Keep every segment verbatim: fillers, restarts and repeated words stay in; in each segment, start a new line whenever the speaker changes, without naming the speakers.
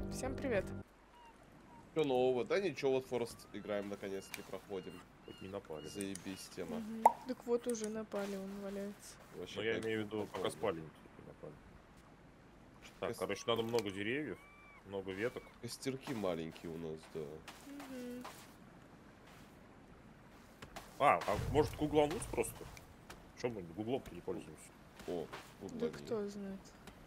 Всем привет.
Что нового? Да ничего, вот Форест играем, наконец-таки проходим.
Хоть не напали.
Заебись тема.
Угу. Так вот уже напали, он валяется.
Вообще,
Но я
как
имею в виду,
попробуй.
пока спали, не напали. Так,
Кос-
короче, надо много деревьев, много веток.
Костерки маленькие у нас, да.
Угу.
А, а может гуглануть просто? Чем мы гуглом не пользуемся?
О,
Да
углани.
кто знает.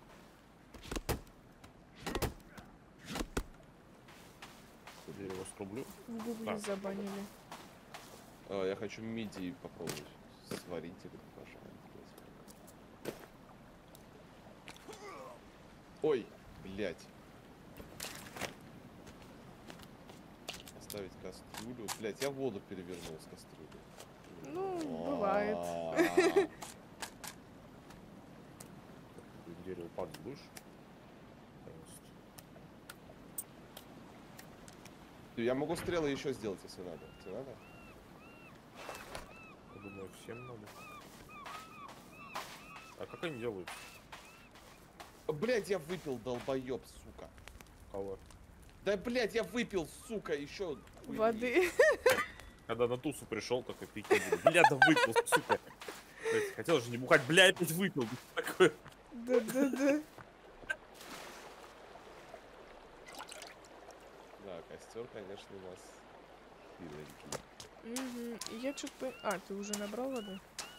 Дерево срублю.
В гугле
Так.
забанили.
А, я хочу мидии попробовать. Сварить или пожарить. Ой, блять. Оставить кастрюлю. Блять, я воду перевернул с кастрюли.
Ну, бывает.
А-а-а.
Ты к дереву падать будешь? Пожалуйста.
Я могу стрелы еще сделать, если надо. Тебе надо?
Я думаю, всем надо. А как они делают?
Блять, я выпил, долбоеб, сука.
Кого?
Да, блять, я выпил, сука, еще
Воды.
Когда на тусу пришел, такой пить не буду. Бля, да выпил, сука. Блядь, хотел же не бухать, бля, опять выпил. Такое.
Да-да-да.
Да, костер, конечно, у нас хиленький.
Угу. Я что-то... А, ты уже набрал воды?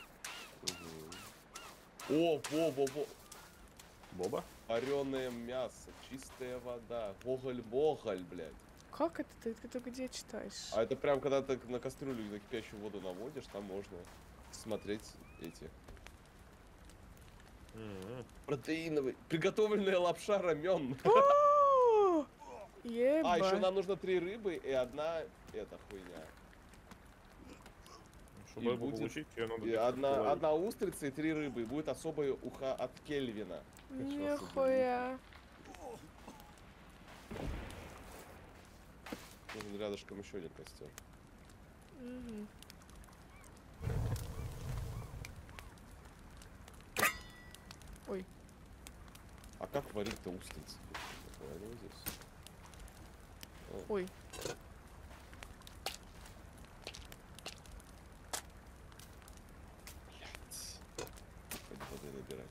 Угу. О, во, во, во.
Боба?
Вареное мясо, чистая вода, гоголь-моголь, блядь.
Как это ты? Ты где читаешь?
А это прям, когда ты на кастрюлю на кипящую воду наводишь, там можно смотреть эти
М-м.
протеиновые. Приготовленная лапша рамен.
О!
А, еще
Еба.
нам нужно три рыбы и одна эта хуйня.
Чтобы
И
рыбу
будет-
получить, ее надо
И
как-то
одна,
ловить.
одна устрица и три рыбы. И будет особое ухо от Кельвина.
Нихуя.
Нужен рядышком еще один костер.
Угу. Ой.
А как варить-то устрицы? Варю здесь.
Ой.
Блять. Хоть воды набирать.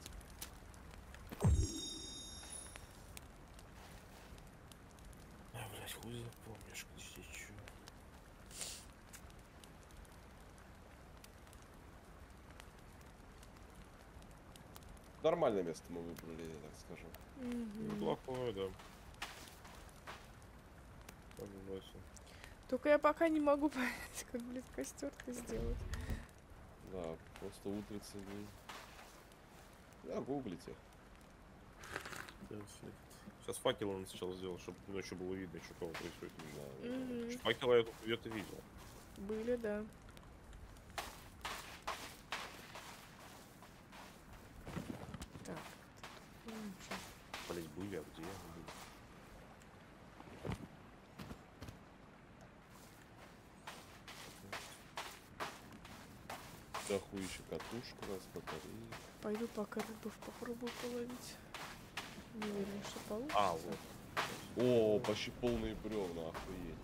А, блядь, хуй запомнишь, где здесь чё.
Нормальное место мы выбрали, я так скажу.
Угу.
Неплохое, да. Согласен.
Только я пока не могу понять, как, блин, костер-то сделать.
Да, просто утрицы не... Да, гуглите.
Сейчас факел он сначала сделал, чтобы ночью было видно, что кого происходит.
Да, да, да.
Угу.
Факела я тут где-то видел.
Были, да. Так. Ну, ничего.
Блять, были, а где они были?
Да хуища катушка у нас, батареи.
Пойду пока рыбов попробую половить. Не уверен, что получится.
А, вот.
О, почти полные бревна, охуеть.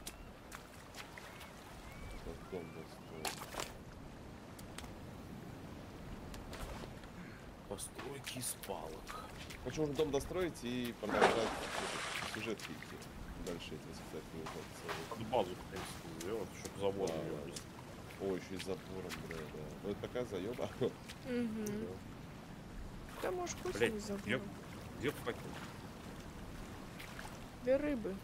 Сейчас дом достроим.
Постройки из палок.
Хочу уже дом достроить и продолжать этот сюжет идти. Дальше эти испытательные зоны.
Надо базу, в принципе, сделать, чтобы забор
Да,
её
да.
просто.
О, еще и с забором, да, да. Ну это такая заеба.
Угу. Да, может, пусть
Блять,
не
где,
забыл.
где факел?
Для рыбы.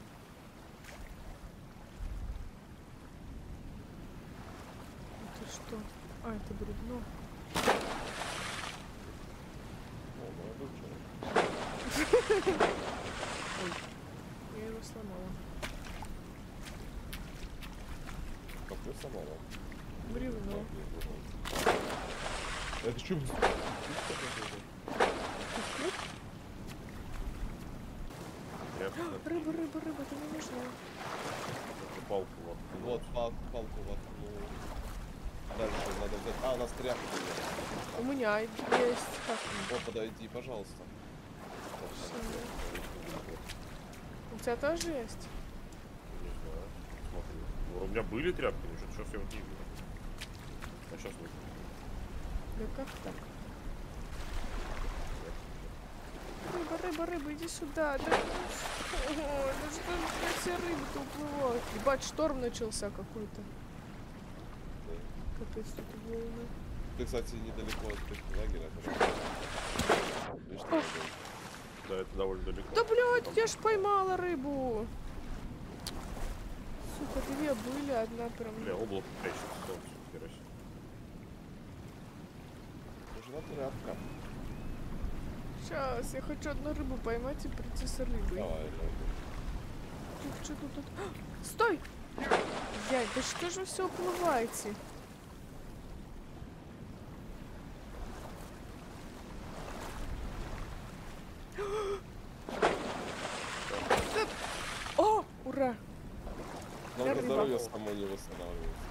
Это что? А, это бревно.
О, молодой человек.
Ой, я его сломала.
Как ты сломала?
Бревно.
Это что?
Я
Рыба, рыба, рыба, ты не нужна.
эту палку вот.
Вот пал- палку воткнул. Дальше надо взять. А, у нас тряпка есть.
У меня есть. Как?
О, подойди, пожалуйста.
Всё. тебя тоже есть?
Не знаю. Смотри. Ну, у меня были тряпки, но что-то сейчас я вот не вижу. А сейчас вот.
Да как так? Рыба, рыба, рыба, иди сюда. Да, О, да что ж все рыбы-то уплывают? Ебать, шторм начался какой-то.
Да.
Капец, тут волны.
Ты, кстати, недалеко от их лагеря. это- Видишь, что
Ох.
такое?
Да, это довольно далеко.
Да, блядь,
Там-
я ж поймала рыбу. Сука, две были, одна прям...
Бля, облако прячется, солнце, хера себе.
Нужна тряпка.
Сейчас, я хочу одну рыбу поймать и прийти с рыбой.
Давай, давай.
Тут что тут? А, стой! Блядь, да что же вы все уплываете? Да- О, ура!
Только
рыба.
здоровье само не восстанавливается.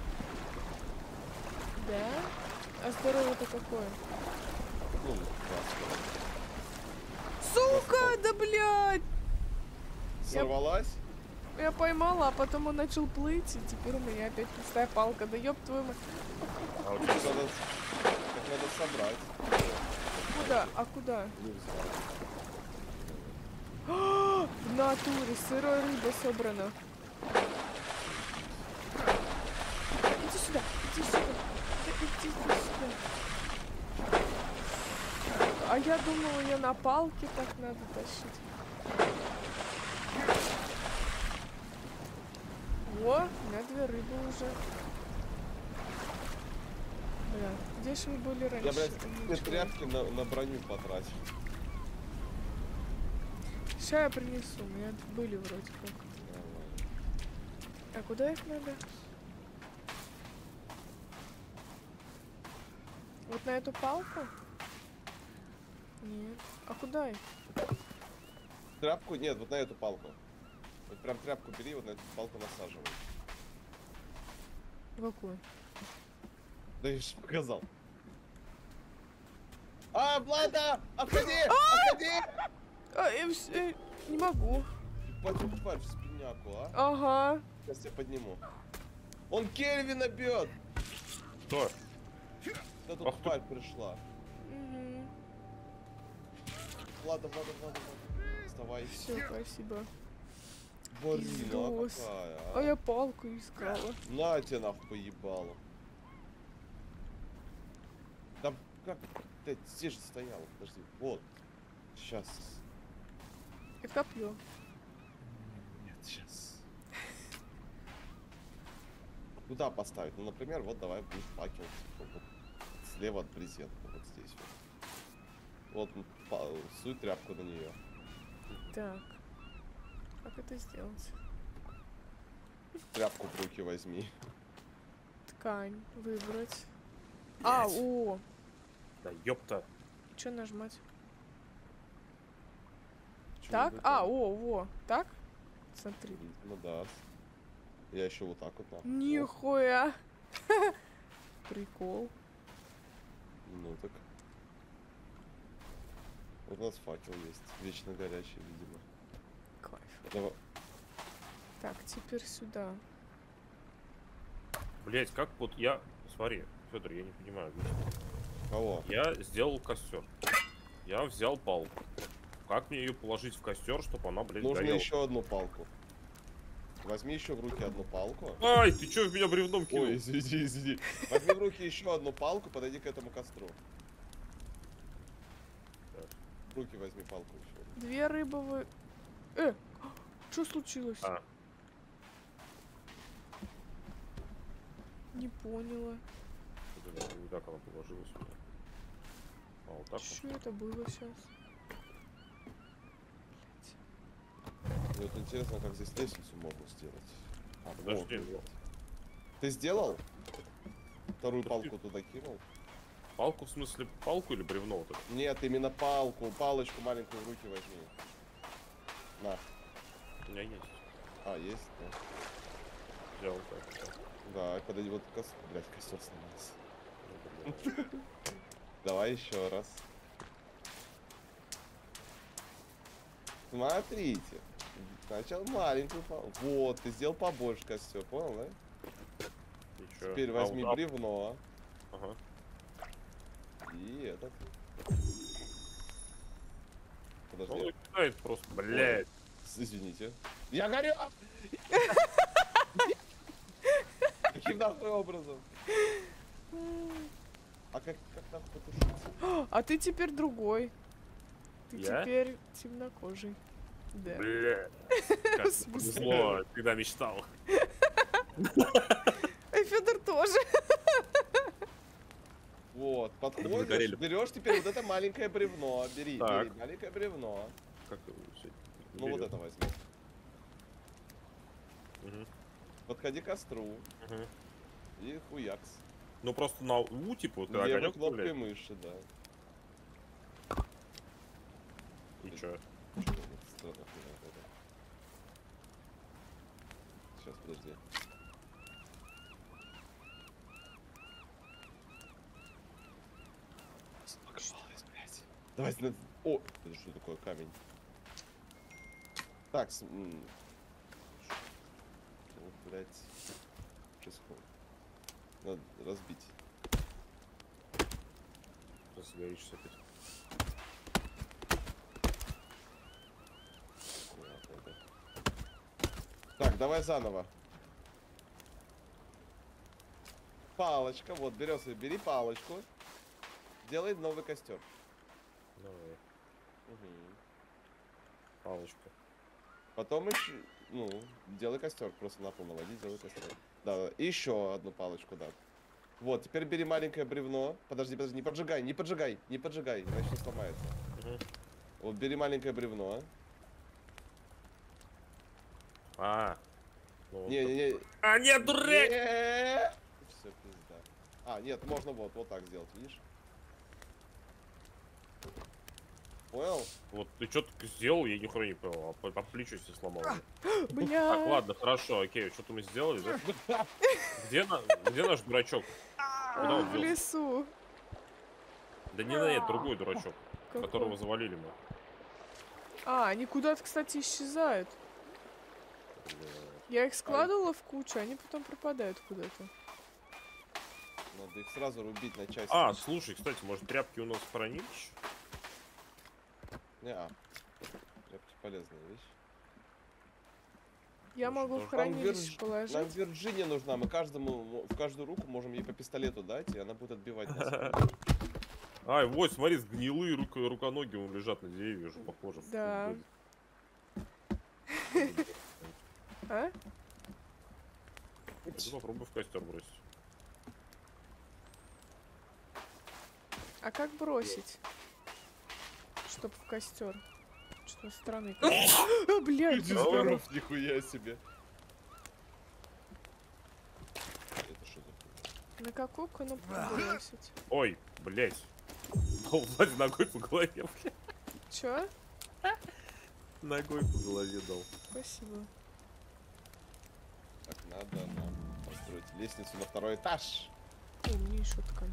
Да? А здоровье-то какое?
Ну, да,
Сука, да блядь! Я,
сорвалась?
я поймала, а потом он начал плыть, и теперь у меня опять пустая палка. Да ёб твою мать.
А у
Так
тебя
надо, так надо собрать.
Куда? А куда?
Не знаю.
А, в натуре, сырая рыба собрана. Иди сюда, иди сюда. Да иди, иди сюда. А я думала, ее на палке так надо тащить. Во, у меня две рыбы уже. Бля, где же вы были раньше?
Я, блядь,
Ничего.
все тряпки на, на броню потратил.
Сейчас я принесу, у меня были вроде как. А куда их надо? Вот на эту палку? Нет. А куда их?
Тряпку? Нет, вот на эту палку. Вот прям тряпку бери, вот на эту палку насаживай.
В какую?
Да я же показал. А, Влада! Отходи! Отходи!
А, я вс- э, не могу.
Ебать, тварь в спиняку, а?
Ага.
Сейчас я подниму. Он Кельвина бьет!
Кто?
Да тут
Ах ты.
тварь пришла.
Угу.
Влада, Влада, Влада, Влада. Вставай.
Все, спасибо.
Варина
Пиздос.
какая,
А
а?
я палку искала.
На тебе нахуй поебало. Да как? Блядь, здесь же стояла, подожди. Вот. Сейчас.
Это копье.
Нет, сейчас. Куда поставить? Ну, например, вот давай будет факел. Типа, вот слева от брезента, вот здесь вот. Вот, па- суй тряпку на нее.
Так. Как это сделать?
Тряпку в руки возьми.
Ткань. Выбрать. А,
Блядь.
о!
Да ёпта.
Что нажимать?
Чё
Так?
вы
А,
там?
о, во. Так? Смотри.
Ну да. Я еще вот так вот нахуй.
Нихуя. Прикол.
Ну так. Вот у нас факел есть. Вечно горячий, видимо.
Кайф.
Давай.
Так, теперь сюда.
Блять, как вот я. Смотри, Федор, я не понимаю. объясни.
Кого?
Я сделал костер. Я взял палку. Как мне ее положить в костер, чтобы она, блядь,
Нужно
горела?
еще одну палку. Возьми еще в руки одну палку.
Ай, ты чё в меня бревном кинул?
Ой, извини, извини. Возьми в руки еще одну палку, подойди к этому костру.
Так.
В руки возьми палку еще.
Две рыбы вы... Э, что случилось?
А.
Не поняла.
Это не так она положилась сюда. А вот так вот.
Что это было сейчас?
Мне вот интересно, как здесь лестницу могут сделать. А,
Подожди.
вот, вот. Ты сделал? Вторую
Да
палку туда кинул?
Палку, в смысле, палку или бревно вот это?
Нет, именно палку. Палочку маленькую в руки возьми. На.
У меня есть.
А, есть, да.
Взял так.
Да, подойди вот кос... Блять, костер сломался. Давай еще раз. Смотрите. Сначала маленькую палку. Вот, ты сделал побольше костер, понял, да?
И чё?
Теперь
А,
возьми
а,
бревно.
Ага.
И этот.
Он
Подожди.
кидает просто, блядь.
Ой, извините. Я горю! Каким нахуй образом? А как, как нахуй потушиться?
А ты теперь другой. Ты
Я?
теперь темнокожий. Да.
Бля. Как
В смысле?
повезло, когда мечтал.
И Федор тоже.
Вот,
Загорели.
подходишь, берешь теперь вот это маленькое бревно. Бери,
Так.
бери, маленькое бревно.
Как его взять?
Ну вот
Берём.
это возьми.
Мгм,
Подходи к костру
мгм.
и хуякс.
Ну просто на У, типа, когда
Левой
огонек
кнопкой
блядь.
мыши, да.
И чё?
Странно, сейчас, подожди. Сломалась, блядь. Давай, на- о, это что такое камень? Так, с... м, что, блядь, происходит? Надо разбить.
Разгоришься опять.
Аккуратно, да. Так, давай заново. Палочка, вот, берется, бери палочку. Делай новый костер.
Давай,
Угу.
палочка.
Потом еще, ну, делай костер, просто на пол наводи, делай костер. Да, да. И еще одну палочку, да. Вот, теперь бери маленькое бревно. Подожди, подожди, не поджигай, не поджигай, не поджигай, иначе сломается.
Мгм.
Вот, бери маленькое бревно.
А. Ну,
Не-не-не.
А, нет, дурак!
Все, пизда. А, нет, можно вот, вот так сделать, видишь? Понял?
Вот ты что ты сделал, я нихуя не понял. А по, по плечу себе сломал.
Бля.
Так, ладно, хорошо, окей, что-то мы сделали, да? Где, на, где наш дурачок? Куда он
В
делся?
лесу.
Да не, нет, другой дурачок,
Какой?
которого завалили мы.
А, они куда-то, кстати, исчезают. Я их складывала в кучу, они потом пропадают куда-то.
Надо их сразу рубить на части.
А, слушай, кстати, может тряпки у нас хранились?
Не-а. Тряпки полезная вещь.
Я
Слушай,
могу
там
в хранилище
Нам
положить.
Вирджиния нужна, мы каждому, в каждую руку можем ей по пистолету дать, и она будет отбивать нас.
Ай, вот, смотри, гнилые рука, руконоги вон лежат на деревьях, уже похоже.
Да. А?
Пойду попробую в костер бросить.
А как бросить? Чтоб в костер. Что странный. А, блядь!
Здоров, нихуя себе. Это что за...
На какую кнопку бросить?
Ой, блять. Дал Владе ногой по голове, блядь.
Чё?
Ногой по голове дал.
Спасибо.
Так, надо нам построить лестницу на второй этаж.
Умней шутка.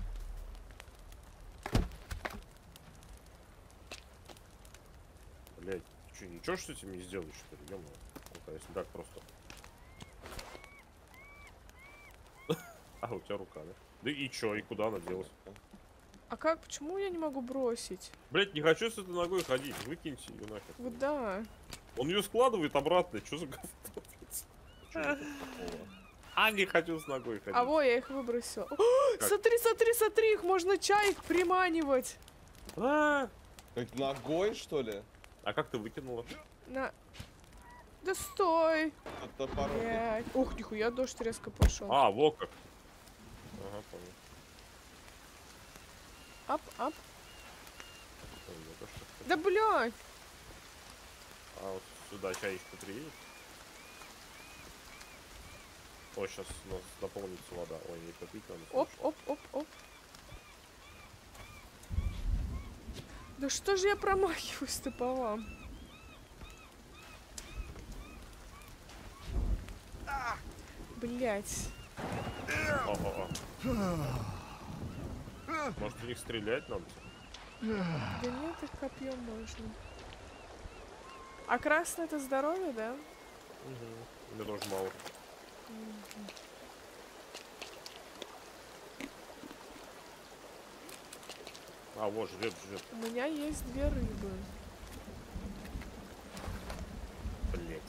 Блять, ты что, ничего что с этим не сделаешь, что ли? Ё-моё. Ну-ка, если так просто. А, у тебя рука, да? Да и чё, и куда она делась?
А как? Почему я не могу бросить?
Блять, не хочу с этой ногой ходить, выкиньте ее нахер.
Вот да.
Он ее складывает обратно, что за говно?
Чё это такого?
А, не хочу с ногой ходить.
А во, я их выбросила. О,
Как?
смотри, смотри, смотри, их можно чаек приманивать.
А,
Как ногой, что ли?
а как ты выкинула?
На. Да стой.
От топора.
Блядь. Ух, нихуя, дождь резко пошел.
А, во как. Ага, понял.
Ап, ап.
Понял, это что?
Да блядь.
А вот сюда чаечку приедет. О, сейчас у нас наполнится вода. Ой, не попить надо.
Оп, оп, оп, оп. Да что же я промахиваюсь-то по вам? Блять.
О-о-о. Может, в них стрелять надо?
Да нет, их копьем можно. А красное это здоровье, да?
Угу. Мне тоже мало.
Мгм.
А, вот, жрет, жрет.
У меня есть две рыбы.
Блять.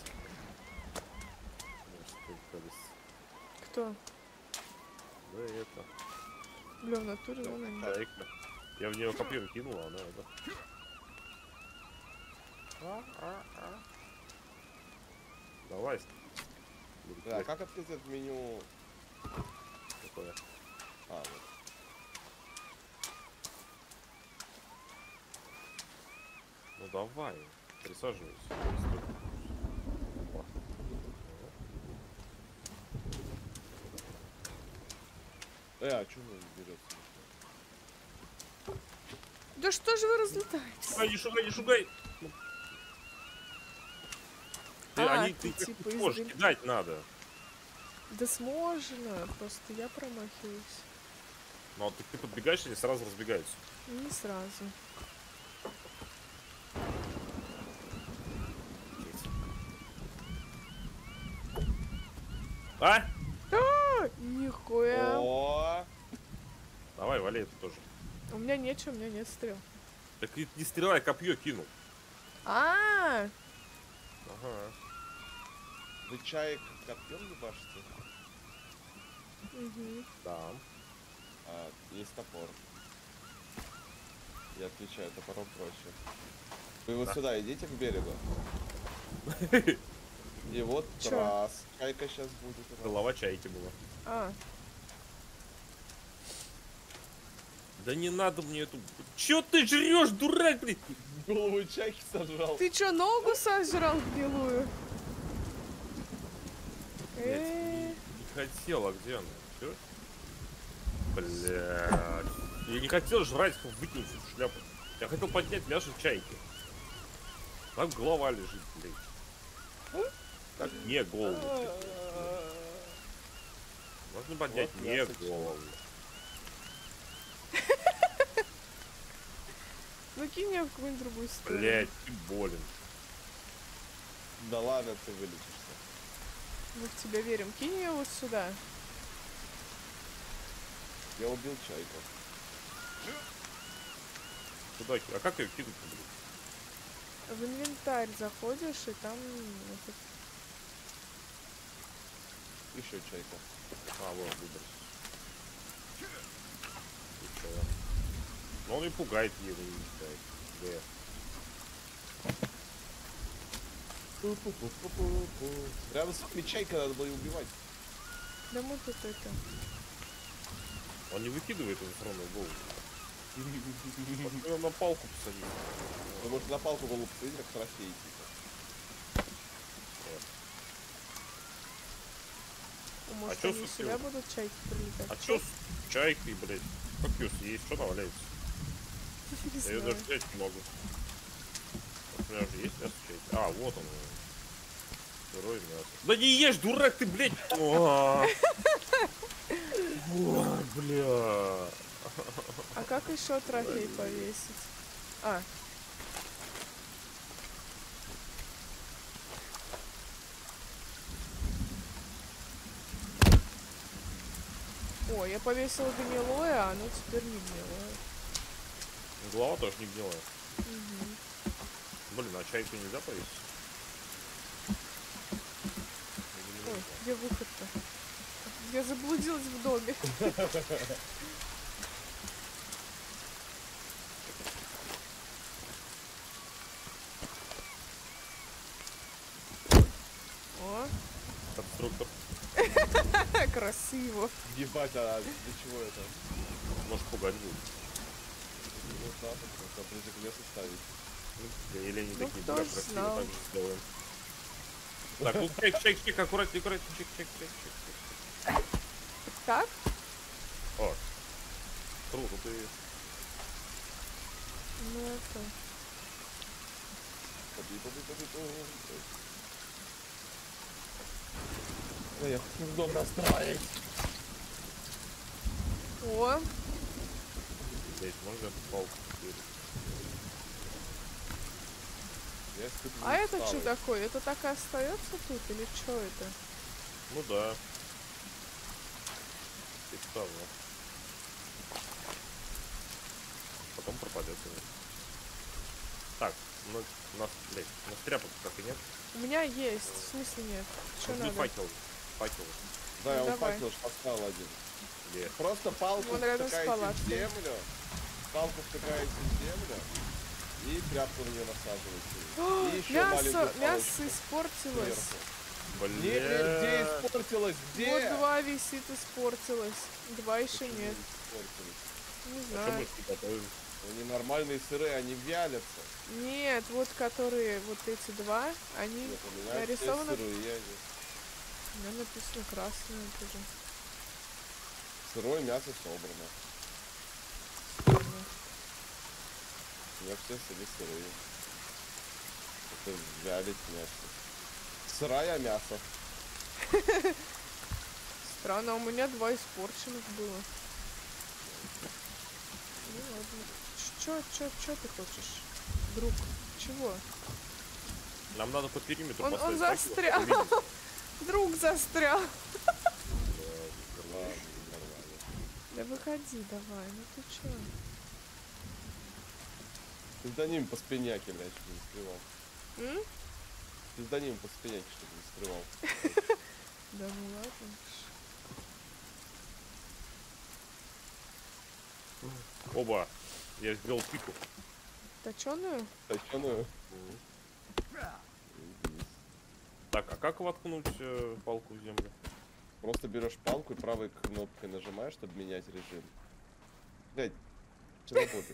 Кто?
Да это.
Бля, в натуре вон они.
Чайка. Я в нее копьем кинул, а она это. А, а, а. Давай.
Да, как открыть это меню?
Какое?
А, вот.
Ну давай, присаживайся. Опа.
Э, а что вы берете?
Да что же вы разлетаетесь?
Шугай, не шугай, не шугай! Ну. Ты,
А,
они,
ты
ты,
типа
как
из
можешь,
дым-
кидать надо.
Да сможно, просто я промахиваюсь.
Ну а ты, ты подбегаешь, они сразу разбегаются.
Не сразу.
А?
А, нихуя.
О,
Давай, вали это тоже.
У меня нечего, у меня нет стрел.
Так и не стреляй, копье кинул.
А,
Ага.
вы чаек копьем не башите?
угу.
Да.
А, есть топор. Я отвечаю, топором проще. Вы вот
Да.
сюда идите к берегу. И вот
Чё?
раз. Чайка сейчас будет.
Голова чайки была.
А,
Да не надо мне эту... Чё ты жрешь, дурак, блин?
Голову чайки сожрал.
ты чё, ногу сожрал белую?
Блядь,
Э,
не, не хотел, а где она? Всё? Блядь. Я не хотел жрать, выкинуть эту шляпу. Я хотел поднять ляжи чайки. Там голова лежит, блядь. Так, не голову. Можно поднять
Вот
не
мясо чё.
голову.
ну кинь меня в какую-нибудь другую сторону.
Блядь, ты болен.
Да ладно, ты вылечишься.
Мы в тебя верим. Кинь меня вот сюда.
Я убил чайку.
Куда? ки- А как ее кинуть-то, блядь?
В инвентарь заходишь, и там... этот-
Еще чайка.
А, вот, выбрось. И чё? Ну он и пугает его, не пугает. Где?
Рядом с этой чайкой надо было и убивать.
Да мы тут это...
Он не выкидывает, он все равно в голову. Его на палку посадить.
Вы можете на палку голову посадить, как трофей. Типа.
О, может,
чё
они
с
сюда
этим?
будут чайки прилетать?
А чё с чайкой, блядь? Как ее съесть? Что она валяется?
Не
Я ее
знаю.
даже взять не могу. Вот у меня же есть мясо чайки. А, вот оно. Сырое мясо. Да не ешь, дурак ты, блядь! О, Ой, бля.
А как еще трофей повесить? А, о, я повесила гнилое, а оно теперь не гнилое.
Голова тоже не гнилая.
Мгм.
Блин, а чайку нельзя повесить?
Ой, где выход-то? Я заблудилась в доме. О,
Конструктор.
красиво.
Ебать, а для чего это?
Может пугать будет.
Ну да, просто ближе к лесу ставить.
Ну, или они
Ну,
такие,
кто
бля,
ж
красиво
знал.
так же сделаем. Так, ну чек, чек, чек, аккуратнее, аккуратнее, чек, чек, чек, чек.
Так?
О, круто ты.
Ну это...
Побей, побей, побей, побей. Ой, я хочу дом расстроить.
О,
Блять, можно эту палку теперь?
Я испытываю
А это что
усталость.
такое? Это так и остается тут или что это?
Ну да. Представно. Потом пропадет. Так, ну, у нас, блядь, у нас тряпок как и нет.
У меня есть. В смысле нет? Что
Возьми
надо?
факел. Факел.
Да, я
Ну,
он
давай.
факел ж поставил один.
Где?
Просто палку
Вон рядом с
втыкаете в
палаткой.
землю, палку втыкаете в землю и тряпку на нее насаживаете. И еще
Мясо,
маленькую
мясо
палочку
испортилось.
сверху.
Блин.
Не, где испортилось? Где?
Вот два висит, испортилось. Два еще
Почему
нет.
испортилось?
Не
А что
знаю.
мы с ним готовим?
Они нормальные сырые, они вялятся.
Нет, вот которые, вот эти два, они
Нет, у меня все
нарисованы.
сырые. они.
У меня написано красное тоже.
Сырое мясо собрано.
Странно.
У меня все сырые сырые. Это вялить мясо. Сырое мясо.
Странно, у меня два испорченных было. Ну ладно. Чё, чё, чё ты хочешь? Друг, чего?
Нам надо по периметру
Он- он
поставить факел,
застрял.
чтобы видеть.
Друг застрял.
Ладно, нормально.
Да выходи давай, ну ты чё?
Пизданим по спиняке, блядь, чтобы не скрывал.
М?
Пизданим по спиняке, чтобы не скрывал.
Да ну ладно.
Оба. Я сделал пику.
Точёную?
Точеную.
Так, а как воткнуть э, палку в землю?
Просто берешь палку и правой кнопкой нажимаешь, чтобы менять режим. Блять, челопотик.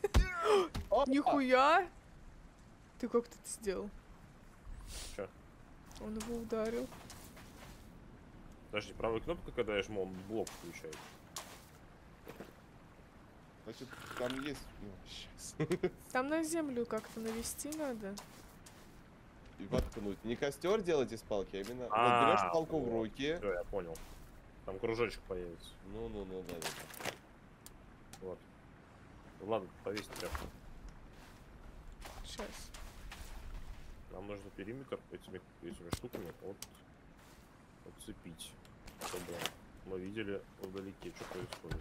Нихуя! Ты как ты это сделал?
Чё?
Он его ударил.
Подожди, правой кнопкой, когда я жму, он блок включает.
Значит, там есть... Ну, сейчас.
Там на землю как-то навести надо.
И воткнуть. Не костер делать из палки, а именно... Вот
А,
берешь палку в
вот.
руки.
Все, я понял. Там кружочек появится.
Ну-ну-ну, да-да.
Вот. Ну ладно, повесить тряпку.
Сейчас.
Нам нужно периметр этими, этими штуками вот отцепить, чтобы мы видели вдалеке, что происходит.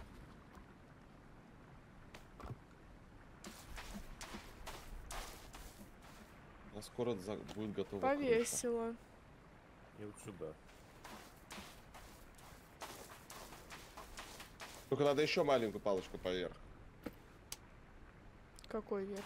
У нас скоро за- будет готова крыша.
Повесила.
И вот сюда.
Только надо еще маленькую палочку поверх.
Какой верх?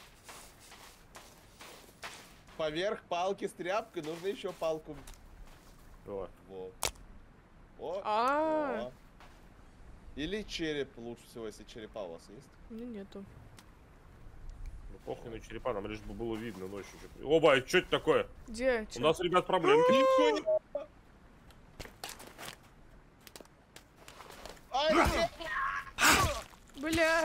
Поверх палки с тряпкой нужно еще палку.
Давай.
Вот. О,
А,
о. Или череп лучше всего, если черепа у вас есть.
у меня нету.
Ну похуй на черепа, нам лишь бы было видно ночью. Что... Оба, что это такое?
Где?
У
Чё?
нас, ребят, проблемки.
Ай, нет!
Бля!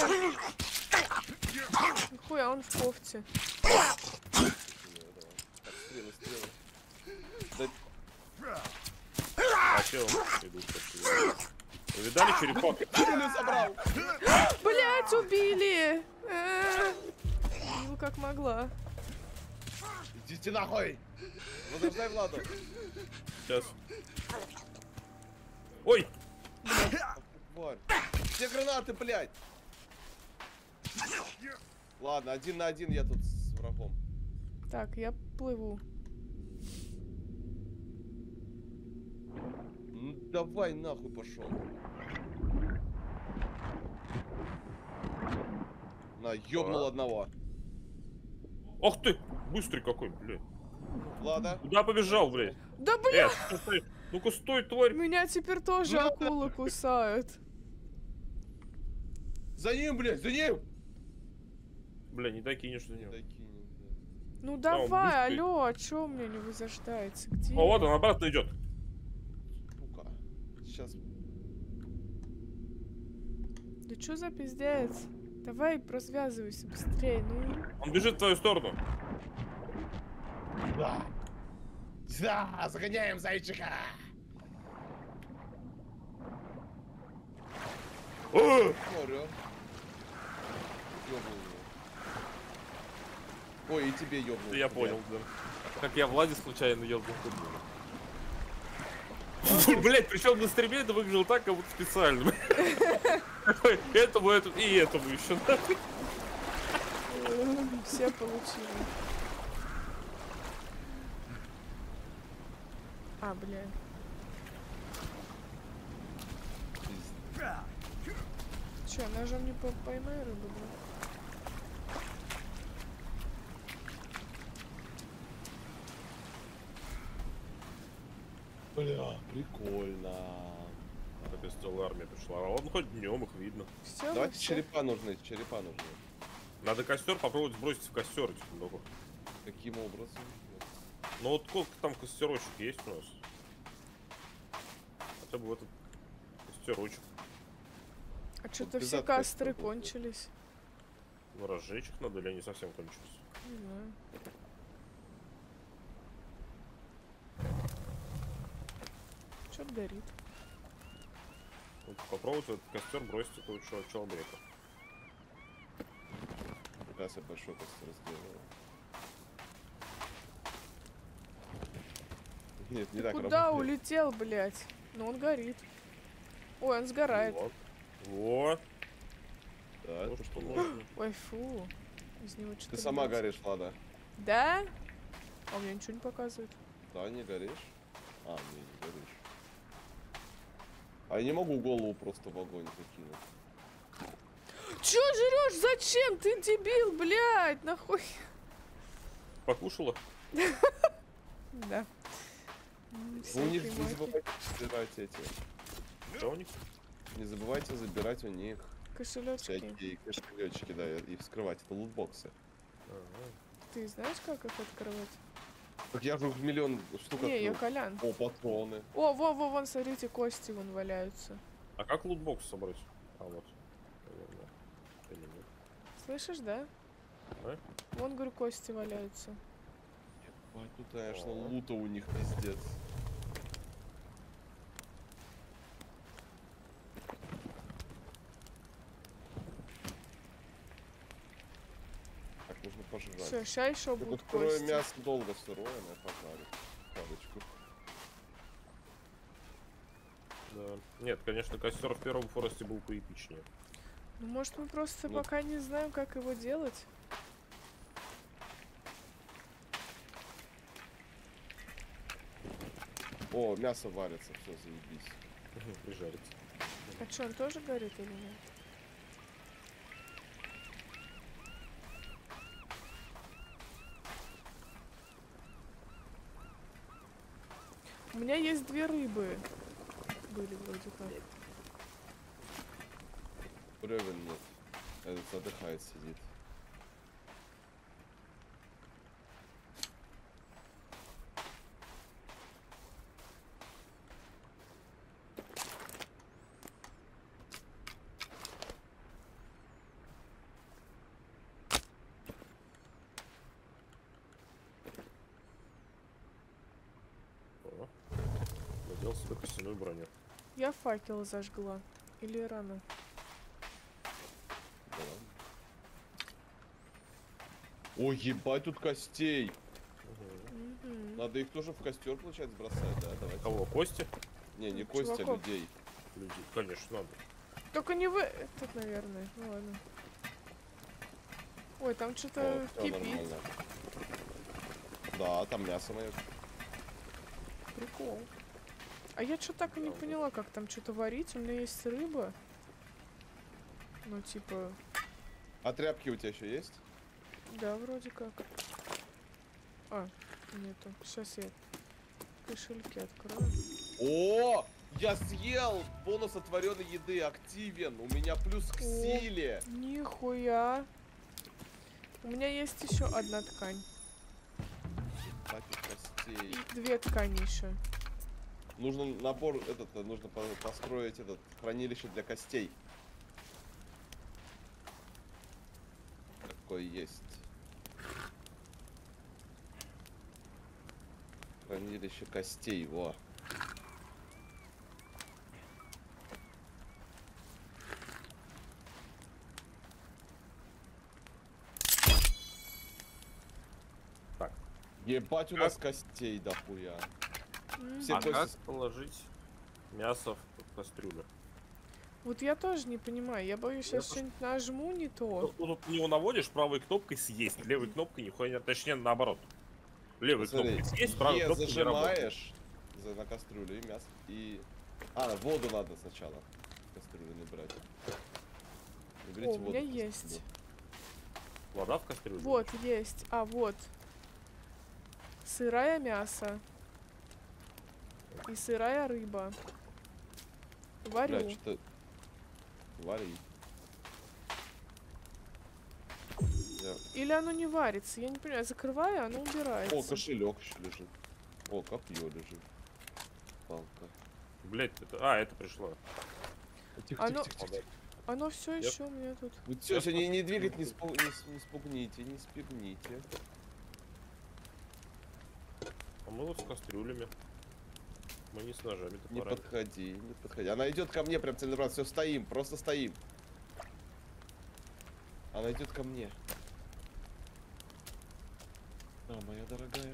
Нихуя, он в кофте.
Так, стрелы, стрелы. Да,
А че он идут такие? Вы видали черепок?
стрелы забрал!
Блять, убили! А, Бил как могла.
Идите нахуй! Возрождай Владу!
Сейчас. Ой!
Тварь. Где гранаты, блядь? Ладно, один на один я тут с врагом.
Так, я плыву.
Ну, давай нахуй пошел. На, ёбнул одного.
Ох ты! Быстрый какой, блядь.
Влада.
Куда побежал, блядь?
Да бля!
Э, стой, стой. Ну-ка стой, тварь.
Меня теперь тоже
Ну,
акулы кусают.
За ним, блядь, за ним!
Бля, не докинешь до него.
Докинем,
Ну
он
давай,
быстрый.
алло, а чё у меня не возрождается? Где?
О, вот он обратно идет.
сука. Сейчас.
Да чё за пиздец? Давай развязывайся быстрее, ну.
Он бежит в твою сторону.
Да. Да, загоняем зайчика.
О!
Смотрю. Ёбнул его. Ой, и тебе ёбнул.
Я понял, да. Как я Влади случайно ёбнул. Блять, причем на стриме это выглядело так, как будто специально. Этому, этому и этому еще.
Все получили. А, бля. Че, ножом не по- поймай рыбу, да?
Бля, прикольно.
Какая целая армия пришла. А он хоть днем их видно.
Все,
Давайте черепа нужны, черепа нужны.
Надо костер попробовать сбросить в костер этих много.
Каким образом?
Ну вот сколько там костерочек есть у нас? Хотя бы этот костерочек.
А что-то
без
все
отката
костры
будет.
кончились.
Ну разжечь их надо или они совсем кончились?
Не знаю. Что-то горит.
Вот попробовать в этот костер бросить этого чел- человека.
Сейчас я большой костер сделаю. Нет, не
Ты
так
куда
работает.
улетел, блядь? Ну он горит. Ой, он сгорает.
Вот. Вот.
Да,
То,
это
что
что?
нужно.
Ой, фу. Из него что-то
Ты сама
льётся.
горишь, Лада.
Да? А у меня ничего не показывает.
Да, не горишь? А, не, не горишь. А я не могу голову просто в огонь закинуть.
Чё жрёшь? Зачем? Ты дебил, блядь, нахуй.
Покушала?
Да. М,
Вы у них
всякие
не
маки.
забывайте забирать эти.
Что у них?
Не забывайте забирать у них
Кошелечки.
всякие кошелечки, да, и вскрывать. Это лутбоксы.
Ага.
Ты знаешь, как их открывать?
Так я же в миллион штук
Не, я
открыл.
Колян.
О, патроны.
О, во, во, вон, смотрите, кости вон валяются.
А как лутбокс собрать? А вот. Наверное. Или нет?
Слышишь, да?
А?
Вон, говорю, кости валяются.
Ой, тут, конечно,
О.
лута у них пиздец. Так, нужно пожрать.
Все, ща еще
Это
будут
сырое
кости.
мясо долго сырое, но пожарю. Парочку.
Да. Нет, конечно, костер в первом форесте был поэпичнее.
Ну, может, мы просто
Ну.
пока не знаем, как его делать?
О, мясо варится, все, заебись.
И жарится.
А что, он тоже горит или нет? У меня есть две рыбы. Были вроде как.
Бревен нет. Этот отдыхает, сидит.
О. Надел себе костяную броню.
Я факел зажгла. Или рано.
Да ладно. Ой, ебать, тут костей.
Угу.
Мгм.
Надо их тоже в костер, получается, бросать, да? Давайте.
Кого? Кости?
Не, не кости, а
Чуваков.
людей.
Люди. Конечно, надо.
Только не вы... Этот, наверное. Ну ладно. Ой, там что-то
О, всё
кипит.
нормально. Да, там мясо мое.
Прикол. А я что так и не
Правда.
поняла, как там что-то варить. У меня есть рыба. Ну, типа,
А тряпки у тебя еще есть?
да, вроде как. А, нету. Сейчас я кошельки открою.
О, я съел! Бонус от вареной еды активен. У меня плюс к
О.
силе.
Нихуя. У меня есть еще одна ткань.
Хватит костей.
И две ткани еще.
Нужно набор этот, э, нужно по- построить этот хранилище для костей. Такое есть. Хранилище костей, во. Ебать, у нас костей дохуя.
М.
Все
А как
кости...
положить мясо в кастрюлю?
Вот я тоже не понимаю. Я боюсь,
Я
сейчас
тоже-
что-нибудь нажму не
Ну,
то.
ну, тут на него наводишь правой кнопкой съесть, левой кнопкой нихуя не... Точнее, наоборот. Левой
Смотри,
кнопкой съесть, правой
Е
кнопкой не работает.
зажимаешь за, на кастрюлю и мясо. И... А, воду надо сначала в кастрюлю набирать. Наберите
О, у
воду
меня
в кастрюлю.
есть.
Вода в кастрюле?
Вот, есть. А, вот. Сырое мясо. И сырая рыба. Варю.
Бля, что-то... Вари. Я-
Или оно не варится, я не понимаю. Закрываю, оно убирается.
О, кошелек еще лежит. О, копье лежит. Палка.
Блять, это... А, это пришло.
Тихо,
Оно-
тихо, тихо, тихо.
Оно все
Я-
еще у меня тут.
Вот все, все, не, не двигать, не, спу- не, с- не спугните, не спигните.
А мы вот с кастрюлями. Мы не с ножами
Не
топорами.
подходи, не подходи. Она идет ко мне прям целенаправленно. Все, стоим, просто стоим. Она идет ко мне. А, моя дорогая.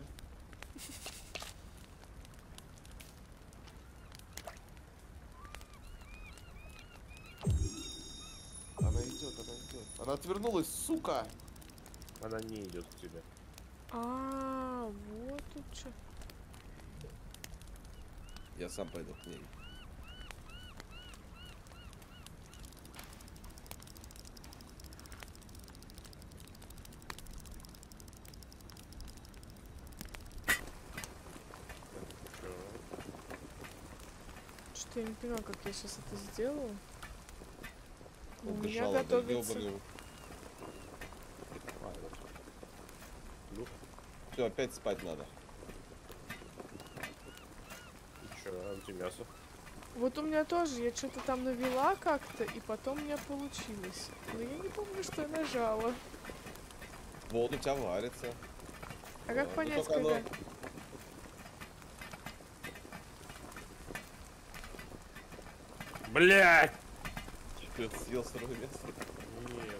Она идет, она идет. Она отвернулась, сука!
Она не идет к тебе.
А, вот тут что.
Я сам пойду к ней.
Что-то я не понимаю, как я сейчас это сделаю. У
Вот
меня
дышала, да,
готовится...
ёбаную.
А, вот. Ну,
Все, опять спать надо.
и чё, а где мясо?
Вот у меня тоже, я что-то там навела как-то, и потом у меня получилось. Но я не помню, что я нажала.
Вот у тебя варится.
А
Да,
как
ну
понять,
только оно-
когда...
Блять!
Ты съел сырое мясо.
Нет.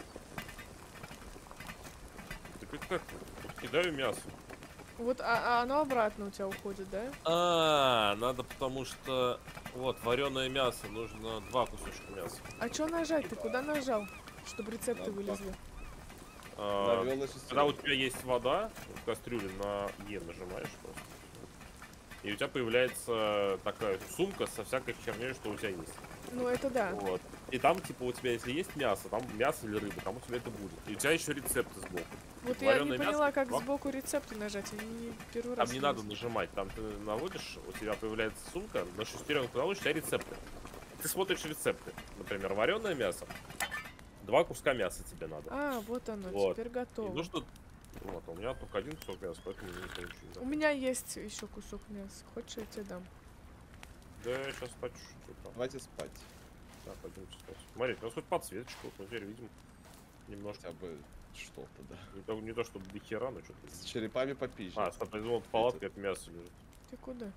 Так это как? Вот кидаю мясо.
Вот, а, а оно обратно у тебя уходит, да?
А, надо потому что вот вареное мясо, нужно два кусочка мяса.
А что нажать? Ты куда нажал? Чтобы рецепты
Надо
вылезли.
А,
Навёл на шестерку.
когда у тебя есть вода в кастрюле, на Е нажимаешь просто. И у тебя появляется такая сумка со всякой херней, что у тебя есть.
Ну это да.
Вот. И там, типа, у тебя, если есть мясо, там мясо или рыба, там у тебя это будет. И у тебя еще рецепты сбоку.
Вот я не
варёное мясо,
поняла, как
два-
сбоку рецепты нажать. Они не первый раз.
Там не надо
вылезли.
нажимать, там ты наводишь, у тебя появляется сумка, на шестеренку наводишь, у тебя рецепты. Ты смотришь рецепты. Например, вареное мясо. Два куска мяса тебе надо.
А, вот оно,
Вот.
теперь
И
готово.
нужно... Вот, а у меня только один кусок мяса, поэтому не ничего не
У
знаю.
меня есть еще кусок мяса. Хочешь, я тебе дам?
Да, я сейчас спать чуть-чуть. там.
Давайте спать.
Да, пойдемте спать. Смотри, у нас хоть подсветочку, мы теперь видим немножко.
Хотя бы что-то, да.
Не то, не то чтобы до хера, но что-то.
С черепами попизже.
А, стоп, я думал, в палатке это мясо лежит.
Ты куда?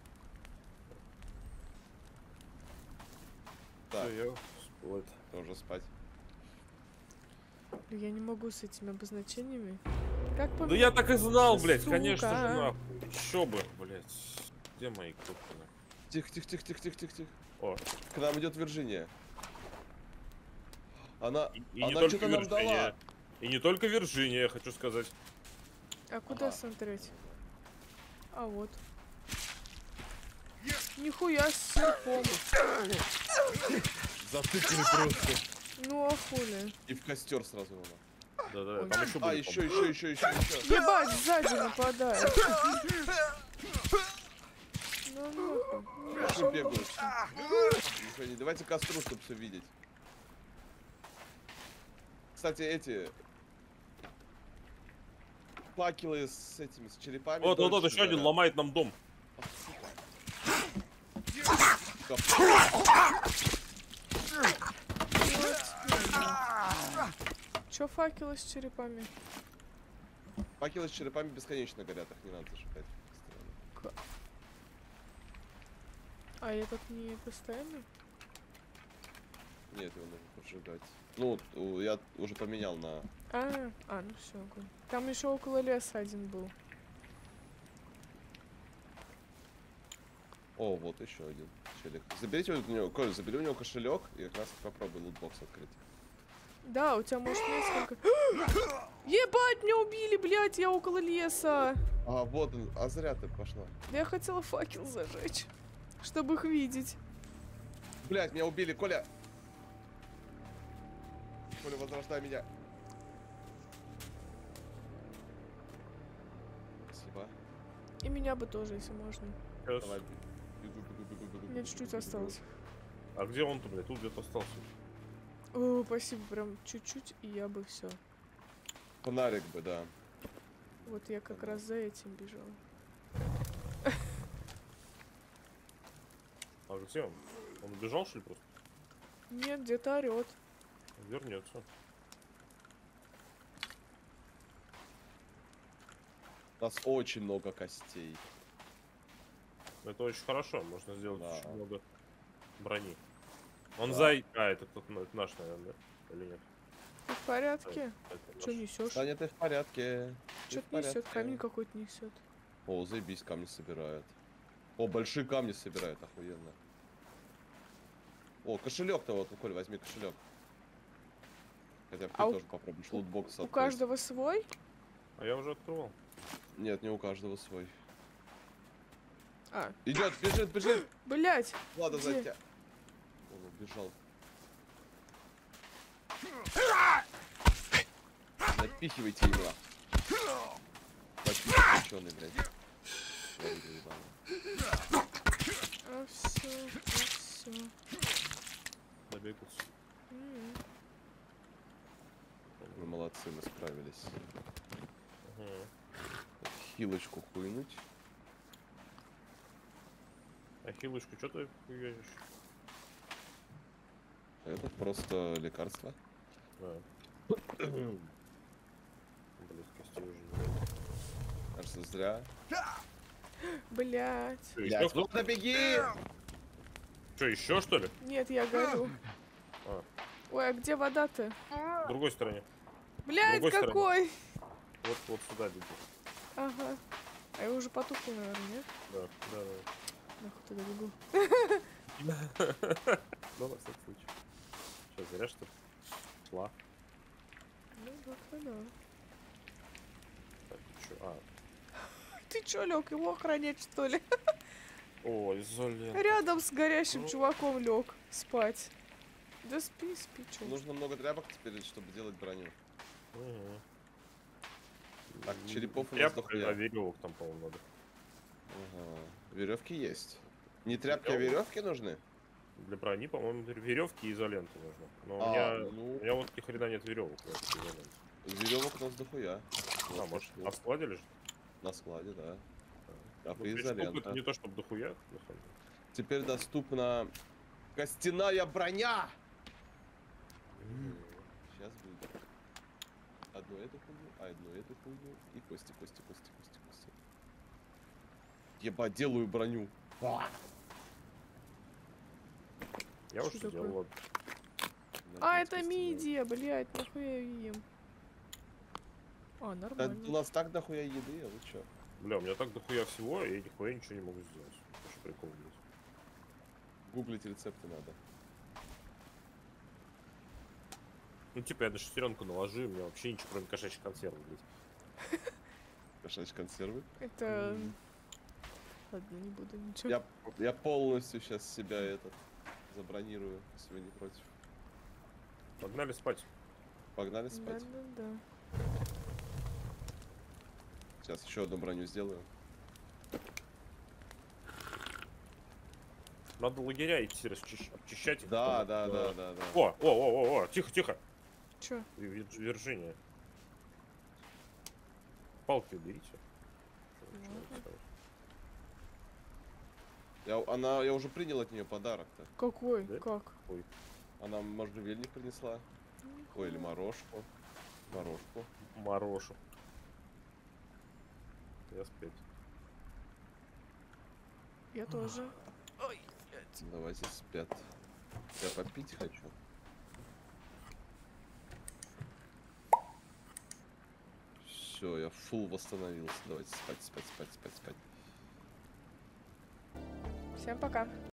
Так,
Всё, я спать.
тоже спать.
Ну, я не могу с этими обозначениями. Как
Да я так и знал,
Да
блядь,
сука.
конечно же, нахуй. Еще бы, блядь. Где мои кнопки?
Тихо, тихо, тихо, тихо, тихо, тихо, тихо.
О,
К нам идет Вирджиния. Она,
и, и не
она
только
что-то нам дала.
Вирджиния. И не только Вирджиния, я хочу сказать.
А куда
Ага.
смотреть? А вот. Нихуя с серпом.
Затыкали просто.
Ну а хули.
И в костер сразу она.
Да-да,
Ой.
там еще
А,
были,
еще, еще, еще, еще, еще.
Ебать, сзади нападает. Ну нахуй.
Что бегают? Нихуя не- Давайте костру, чтобы все видеть. Кстати, эти факелы с этими, с черепами.
Вот, вот, вот,
дольше
еще один
горят.
ломает нам дом.
Стоп.
Чё факелы с черепами?
Факелы с черепами бесконечно горят, их не надо зажигать. Странно.
А этот не постоянно?
Нет, его нужно поджигать. Ну, у- я уже поменял на...
А, а, ну все, огонь. Там еще около леса один был.
О, вот еще один челик. Заберите у него, Коль, забери у него кошелек и как раз попробуй лутбокс открыть.
Да, у тебя может несколько. Ебать, меня убили, блядь, я около леса.
А, вот он, а зря ты пошла.
Да я хотела факел зажечь, чтобы их видеть.
Блять, меня убили, Коля! Коля, возрождай меня. Спасибо.
И меня бы тоже, если можно.
Сейчас.
Давай, бегу, бегу, бегу, бегу.
Мне
бегу,
чуть-чуть
бегу,
осталось.
А где он-то, блядь? Тут где-то остался.
О, спасибо, прям чуть-чуть, и я бы все.
бегу. Фонарик бы, да.
Вот я как раз за этим бежал.
А где он? Он убежал, что ли, просто?
Нет, где-то орет.
Вернется.
У нас очень много костей.
Это очень хорошо. Можно сделать
Да.
очень много брони. Он
Да.
зай... А, это тот ну, это наш, наверное, да? Или нет?
Ты в порядке?
Это наш.
Что несешь?
Таня, ты в порядке. Ты в
Что-то несет,
порядке.
камень какой-то несет.
О, заебись, камни собирают. О, большие камни собирают, охуенно. О, кошелек-то вот, ну, Коль, возьми кошелек. Хотя бы ты
А у-
тоже попробуешь лутбокс
У
открыть.
каждого свой?
А я уже открывал.
Нет, не у каждого свой.
А,
Идет, бежит, бежит!
блять!
Ладно,
Где?
за тебя. Он убежал. Напихивайте его. Почти блядь. Тварь ебаная.
А все, а все.
Добегался.
Вы молодцы, мы справились.
Ага.
Хилочку хуйнуть.
А хилочку что ты хуянишь?
Это просто лекарство.
А. Блин, костей уже не
Кажется, зря.
Блять.
Что,
Блядь,
еще,
ладно, беги!
что, еще что ли?
Нет, я горю.
А,
Ой, а где вода-то?
в другой стороне.
Блять,
другой стороне.
какой?
Вот, вот сюда беги.
Ага. А я уже потухла, наверное, нет?
Да, да,
Нахуй туда бегу.
да. Ну, на всякий случай. Что, зря что ли? Шла.
Ну, да, да.
Так, что? А.
Ты чё, лег, его охранять, что ли?
О, изолента.
Рядом с горящим
Ну.
чуваком лег спать. Да спи, спи, чё.
Нужно много тряпок теперь, чтобы делать броню.
Угу.
Так, черепов у нас
Тряпка,
дохуя.
а веревок там, по-моему, надо.
Ага. Веревки есть. Не тряпки, а
Верёвок.
веревки нужны?
Для брони, по-моему, веревки и изоленты нужно. Но у
А,
меня,
ну-
у меня вот ни хрена нет веревок.
Веревок у нас дохуя.
А,
Вот
может,
пошло.
на складе лежит?
На складе, да. Так,
Ну,
и
пять штук
изолента.
это не то, чтобы дохуя. на самом деле.
Теперь доступна костяная броня. Сейчас будет. Одну эту хуйню, а одну эту хуйню. И кости, кости, кости, кости, кости. Ебать, делаю броню.
Я
Что
уже
такое?
сделал. ладно.
А,
Надеюсь,
это
костяная.
мидия, блядь, нахуя я ем. А,
Да,
нормально.
у нас так дохуя еды, а вы чё?
Бля, у меня так дохуя всего, и я нихуя ничего не могу сделать. Вообще прикол, блядь.
Гуглить рецепты надо.
Ну, типа, я на шестеренку наложу, и у меня вообще ничего, кроме кошачьих консервов, блядь.
Кошачьи консервы.
Это...
М.
Ладно, не буду ничего.
Я, я полностью сейчас себя этот забронирую, если вы не против.
Погнали спать.
Погнали спать.
Да-да-да.
Сейчас еще одну броню сделаю.
Надо лагеря идти расчищ- обчищать их.
Да,
потому
да,
что-
да, да, да.
О, о, о, о, о, тихо, тихо.
Чё?
Вир- Виржиния. Палки уберите. Что вы начинаете
Ладно.
ставить?
Я, она, я уже принял от нее подарок-то.
Какой?
Да?
Как?
Она можжевельник принесла. Ой, или морожку. Морожку.
Морошу. Я спеть.
Я тоже. Ой, блядь.
Давайте спят. Я попить хочу. Все, я фул восстановился. Давайте спать, спать, спать, спать, спать.
Всем пока.